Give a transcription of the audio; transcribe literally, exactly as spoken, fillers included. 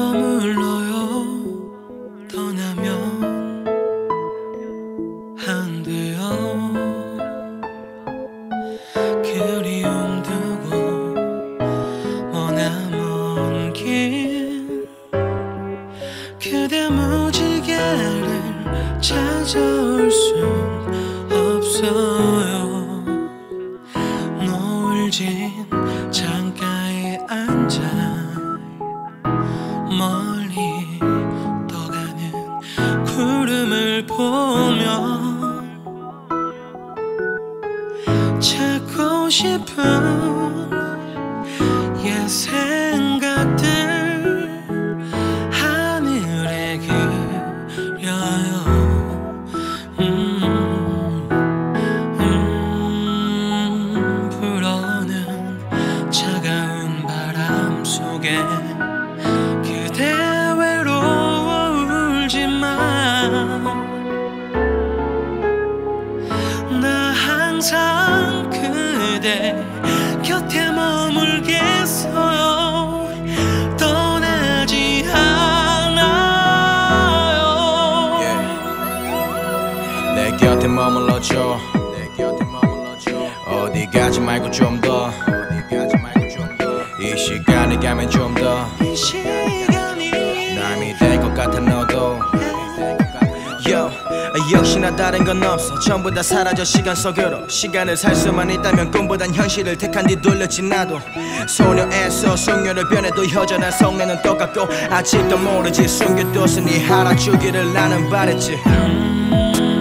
머물러요. 떠나면 안 돼요. 그리움 두고 머나먼 길 그대 무지개를 찾아올 순 없어요. 노을진 창가에 앉아 멀리 떠가는 구름을 보며 찾고 싶은 옛 생각들 하늘에 그려요. 음, 음, 불어는 차가운 바람 속에 그대 외로워 울지마. 나 항상 그대 곁에 머물겠어요. 떠나지 않아요. yeah. 내 곁에 머물러줘. 내 곁에 머물러줘. 어디 가지 말고 좀 더. 어디 가지 말고 좀 더. 이 시간이 가면 좀 더. 이 시간이 남이 될 것 같아 너도. Yo, 역시나 다른 건 없어. 전부 다 사라져 시간 속으로. 시간을 살 수만 있다면 꿈보단 현실을 택한 뒤 돌렸지 나도. 소녀에서 숙녀를 변해도 여전한 성내는 똑같고 아직도 모르지 숨겨뒀으니 알아주기를 나는 바랬지. 음,